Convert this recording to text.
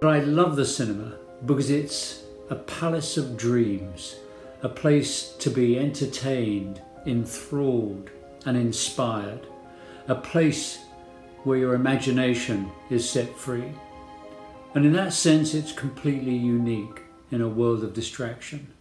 But I love the cinema because it's a palace of dreams, a place to be entertained, enthralled and inspired, a place where your imagination is set free. And in that sense, it's completely unique in a world of distraction.